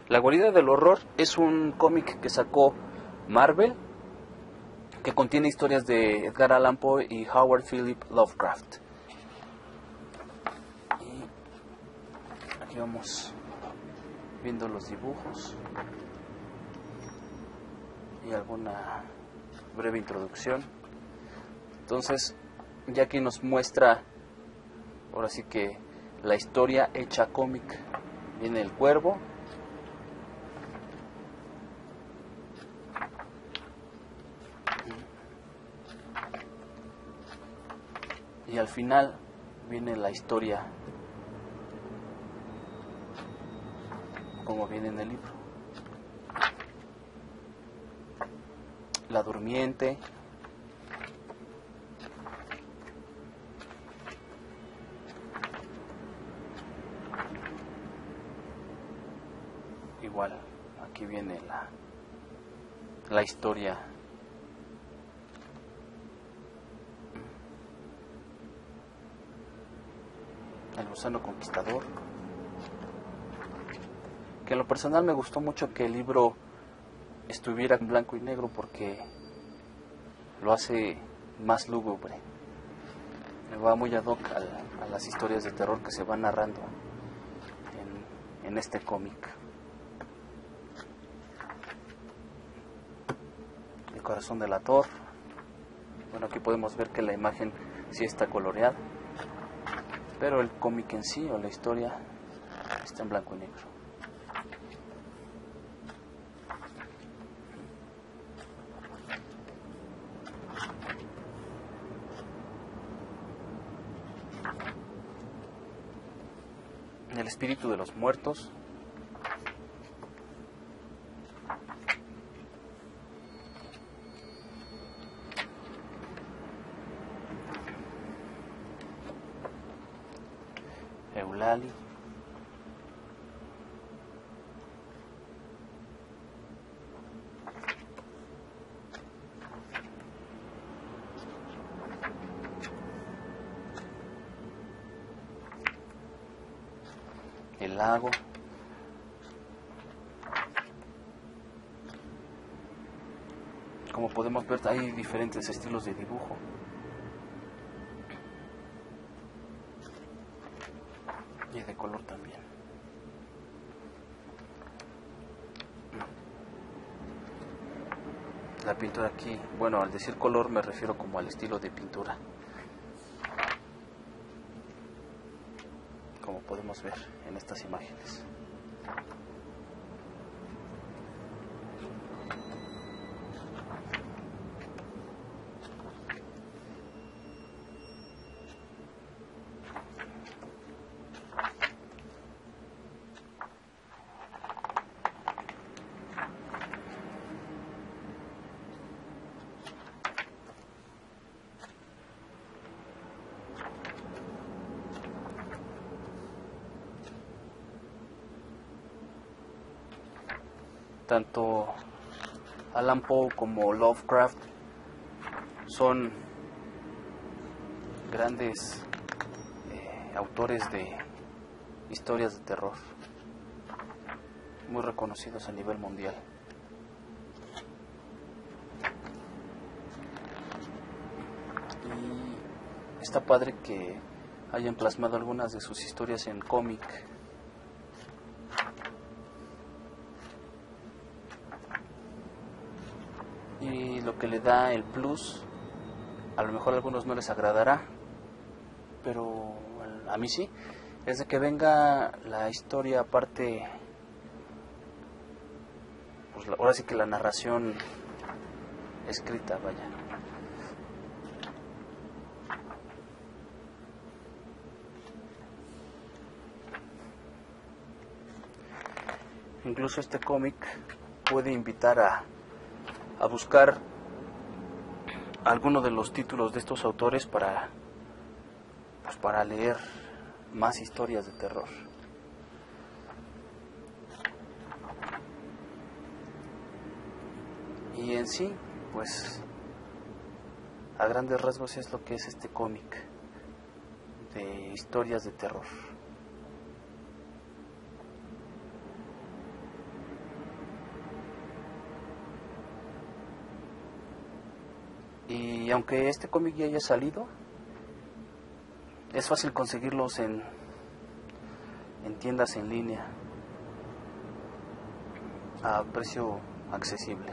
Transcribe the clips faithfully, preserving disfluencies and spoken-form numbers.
La guarida del horror es un cómic que sacó Marvel, que contiene historias de Edgar Allan Poe y Howard Philip Lovecraft. Y aquí vamos viendo los dibujos y alguna breve introducción. Entonces, ya aquí nos muestra, ahora sí que la historia hecha cómic. Viene el cuervo, y al final viene la historia como viene en el libro. La durmiente, igual aquí viene la, la historia. El gusano conquistador, que en lo personal me gustó mucho que el libro estuviera en blanco y negro porque lo hace más lúgubre, me va muy ad hoc a, a las historias de terror que se van narrando en, en este cómic. El corazón del ator, bueno, aquí podemos ver que la imagen sí está coloreada, pero el cómic en sí o la historia está en blanco y negro. El espíritu de los muertos, Eulali, el lago, como podemos ver hay diferentes estilos de dibujo. Y de color también. La pintura aquí, bueno, al decir color me refiero como al estilo de pintura, como podemos ver en estas imágenes. Tanto Allan Poe como Lovecraft son grandes eh, autores de historias de terror, muy reconocidos a nivel mundial. Y está padre que hayan plasmado algunas de sus historias en cómic. Y lo que le da el plus, a lo mejor a algunos no les agradará, pero a mí sí, es de que venga la historia aparte, pues ahora sí que la narración escrita, vaya. Incluso este cómic puede invitar a a buscar alguno de los títulos de estos autores para, pues para leer más historias de terror. Y en sí, pues a grandes rasgos es lo que es este cómic de historias de terror. Y aunque este cómic ya haya salido, es fácil conseguirlos en, en tiendas en línea a precio accesible.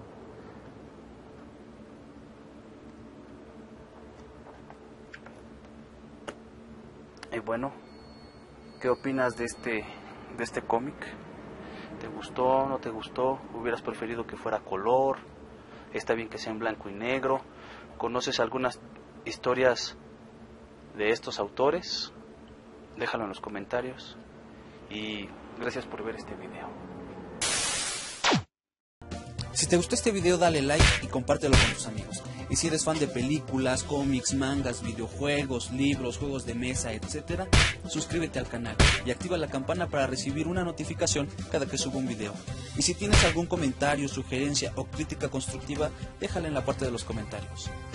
Y bueno, ¿qué opinas de este, de este cómic? ¿Te gustó? ¿No te gustó? ¿Hubieras preferido que fuera color? ¿Está bien que sea en blanco y negro? ¿Conoces algunas historias de estos autores? Déjalo en los comentarios. Y gracias por ver este video. Si te gustó este video, dale like y compártelo con tus amigos. Y si eres fan de películas, cómics, mangas, videojuegos, libros, juegos de mesa, etcétera, suscríbete al canal y activa la campana para recibir una notificación cada que suba un video. Y si tienes algún comentario, sugerencia o crítica constructiva, déjala en la parte de los comentarios.